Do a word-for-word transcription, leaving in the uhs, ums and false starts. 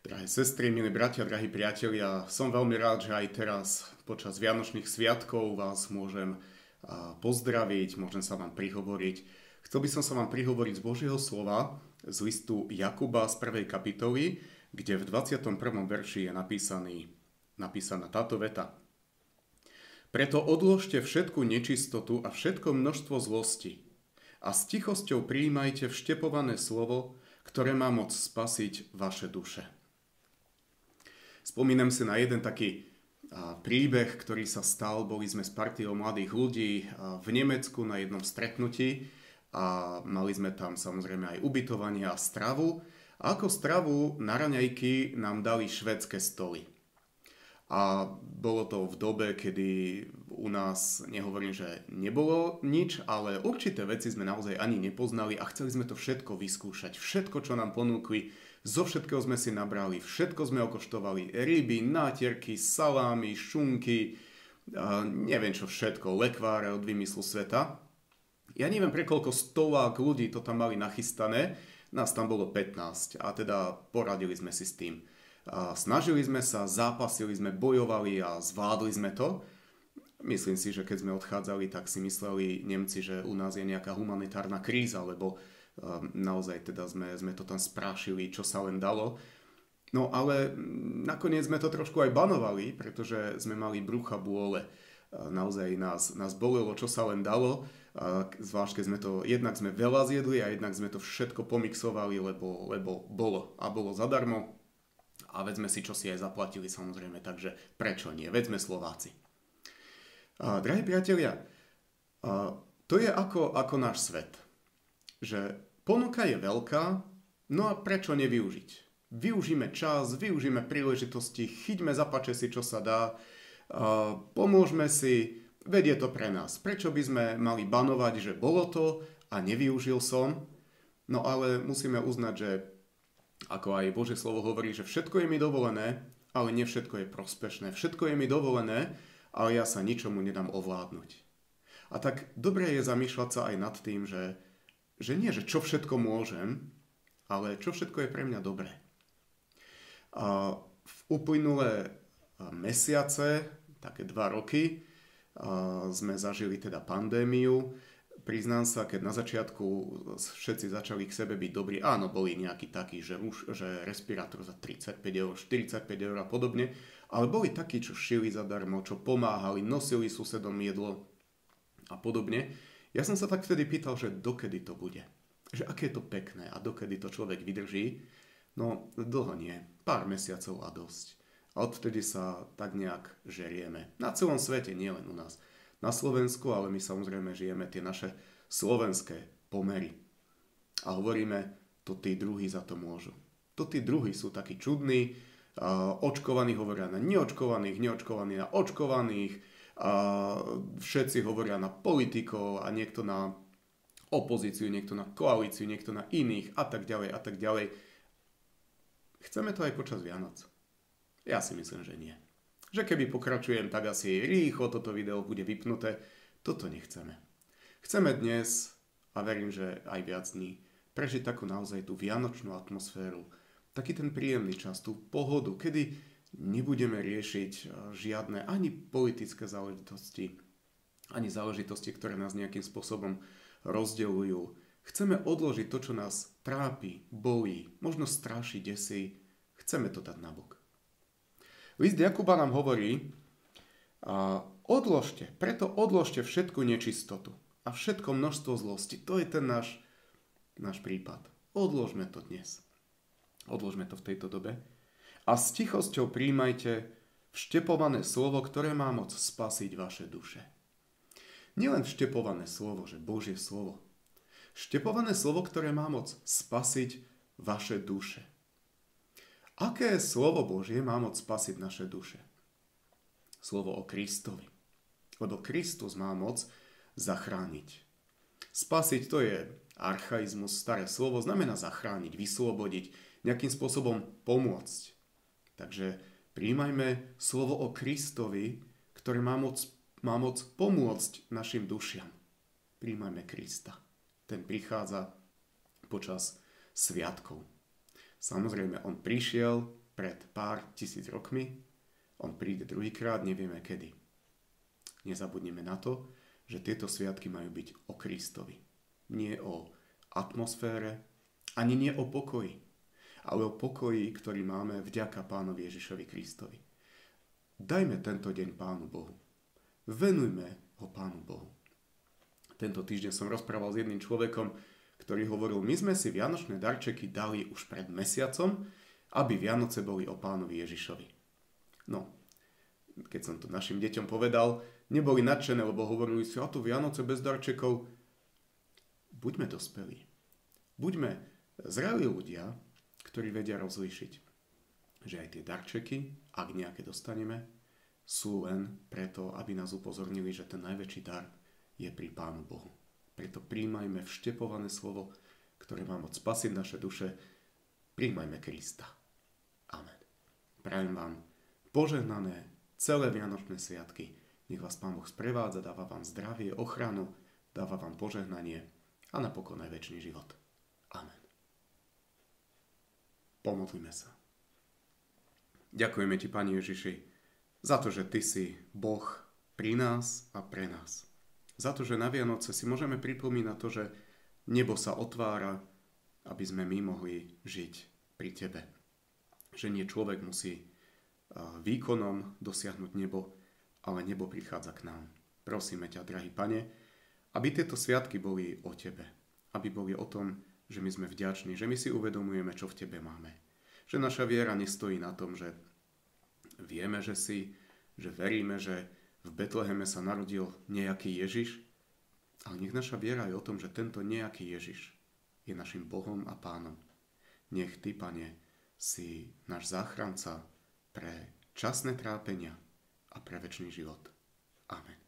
Drahé sestry, milí bratia, drahí priatelia, som veľmi rád, že aj teraz počas Vianočných sviatkov vás môžem pozdraviť, môžem sa vám prihovoriť. Chcel by som sa vám prihovoriť z Božieho slova, z listu Jakuba z prvej kapitoly, kde v dvadsiatom prvom verši je napísaný, napísaná táto veta. Preto odložte všetku nečistotu a všetko množstvo zlosti a s tichosťou prijímajte vštepované slovo, ktoré má moc spasiť vaše duše. Spomínam si na jeden taký príbeh, ktorý sa stal. Boli sme s partiou mladých ľudí v Nemecku na jednom stretnutí a mali sme tam samozrejme aj ubytovanie a stravu. A ako stravu na raňajky nám dali švédske stoly. A bolo to v dobe, kedy u nás, nehovorím, že nebolo nič, ale určité veci sme naozaj ani nepoznali a chceli sme to všetko vyskúšať. Všetko, čo nám ponúkli, zo všetkého sme si nabrali, všetko sme okoštovali. Ryby, nátierky, salámy, šunky, neviem čo všetko, lekváre od vymyslu sveta. Ja neviem, pre koľko stovák ľudí to tam mali nachystané, nás tam bolo pätnásť a teda poradili sme si s tým. A snažili sme sa, zápasili sme, bojovali a zvládli sme to. Myslím si, že keď sme odchádzali, tak si mysleli Nemci, že u nás je nejaká humanitárna kríza, lebo um, naozaj teda sme, sme to tam sprášili, čo sa len dalo. No ale nakoniec sme to trošku aj banovali, pretože sme mali brucha bôle. Naozaj nás, nás bolelo, čo sa len dalo. Zvlášť, keď sme to, jednak sme veľa zjedli a jednak sme to všetko pomixovali, lebo, lebo bolo. A bolo zadarmo. A veď sme si čo si aj zaplatili samozrejme, takže prečo nie? Veď sme Slováci. A, drahí priatelia, a, to je ako, ako náš svet. Že ponuka je veľká, no a prečo nevyužiť? Využíme čas, využíme príležitosti, chyťme za pače si, čo sa dá, a, pomôžme si, veď je to pre nás. Prečo by sme mali banovať, že bolo to a nevyužil som? No ale musíme uznať, že ako aj Božie slovo hovorí, že všetko je mi dovolené, ale nie všetko je prospešné. Všetko je mi dovolené, ale ja sa ničomu nedám ovládnuť. A tak dobré je zamýšľať sa aj nad tým, že, že nie, že čo všetko môžem, ale čo všetko je pre mňa dobré. A v uplynulé mesiace, také dva roky, sme zažili teda pandémiu. Priznám sa, keď na začiatku všetci začali k sebe byť dobrí, áno, boli nejakí takí, že, už, že respirátor za tridsaťpäť eur, štyridsaťpäť eur a podobne, ale boli takí, čo šili zadarmo, čo pomáhali, nosili susedom jedlo a podobne. Ja som sa tak vtedy pýtal, že dokedy to bude, že aké je to pekné a dokedy to človek vydrží. No, dlho nie, pár mesiacov a dosť. A odvtedy sa tak nejak žerieme. Na celom svete, nielen u nás. Na Slovensku, ale my samozrejme žijeme tie naše slovenské pomery. A hovoríme, to tí druhí za to môžu. To tí druhí sú takí čudní, uh, očkovaní hovoria na neočkovaných, neočkovaní na očkovaných, uh, všetci hovoria na politikov a niekto na opozíciu, niekto na koalíciu, niekto na iných a tak ďalej a tak ďalej. Chceme to aj počas Vianoc? Ja si myslím, že nie. Že keby pokračujem, tak asi rýchlo toto video bude vypnuté. Toto nechceme. Chceme dnes, a verím, že aj viac dní, prežiť takú naozaj tú vianočnú atmosféru, taký ten príjemný čas, tú pohodu, kedy nebudeme riešiť žiadne ani politické záležitosti, ani záležitosti, ktoré nás nejakým spôsobom rozdeľujú. Chceme odložiť to, čo nás trápi, bolí, možno straší, desí. Chceme to dať nabok. List Jakuba nám hovorí, a odložte, preto odložte všetku nečistotu a všetko množstvo zlosti. To je ten náš, náš prípad. Odložme to dnes. Odložme to v tejto dobe. A s tichosťou príjmajte vštepované slovo, ktoré má moc spasiť vaše duše. Nielen vštepované slovo, že Božie slovo. Vštepované slovo, ktoré má moc spasiť vaše duše. Aké slovo Božie má moc spasiť naše duše? Slovo o Kristovi. Lebo Kristus má moc zachrániť. Spasiť to je archaizmus, staré slovo, znamená zachrániť, vyslobodiť, nejakým spôsobom pomôcť. Takže prijímajme slovo o Kristovi, ktoré má moc, má moc pomôcť našim dušiam. Prijímajme Krista. Ten prichádza počas sviatkov. Samozrejme, on prišiel pred pár tisíc rokmi, on príde druhýkrát, nevieme kedy. Nezabudnime na to, že tieto sviatky majú byť o Kristovi. Nie o atmosfére, ani nie o pokoji, ale o pokoji, ktorý máme vďaka Pánovi Ježišovi Kristovi. Dajme tento deň Pánu Bohu. Venujme ho Pánu Bohu. Tento týždeň som rozprával s jedným človekom, ktorý hovoril, my sme si vianočné darčeky dali už pred mesiacom, aby Vianoce boli o Pánovi Ježišovi. No, keď som to našim deťom povedal, neboli nadšené, lebo hovorili si, a tu Vianoce bez darčekov. Buďme dospelí. Buďme zrelí ľudia, ktorí vedia rozlíšiť, že aj tie darčeky, ak nejaké dostaneme, sú len preto, aby nás upozornili, že ten najväčší dar je pri Pánu Bohu. Preto príjmajme vštepované slovo, ktoré má moc spasiť naše duše. Príjmajme Krista. Amen. Prajem vám požehnané celé Vianočné sviatky. Nech vás Pán Boh sprevádza, dáva vám zdravie, ochranu, dáva vám požehnanie a napokon aj večný život. Amen. Pomodlíme sa. Ďakujeme ti, Pane Ježiši, za to, že ty si Boh pri nás a pre nás. Za to, že na Vianoce si môžeme pripomínať to, že nebo sa otvára, aby sme my mohli žiť pri tebe. Že nie človek musí výkonom dosiahnuť nebo, ale nebo prichádza k nám. Prosíme ťa, drahý Pane, aby tieto sviatky boli o tebe. Aby boli o tom, že my sme vďační, že my si uvedomujeme, čo v tebe máme. Že naša viera nestojí na tom, že vieme, že si, že veríme, že v Betleheme sa narodil nejaký Ježiš, ale nech naša viera je o tom, že tento nejaký Ježiš je našim Bohom a Pánom. Nech ty, Pane, si náš záchranca pre časné trápenia a pre večný život. Amen.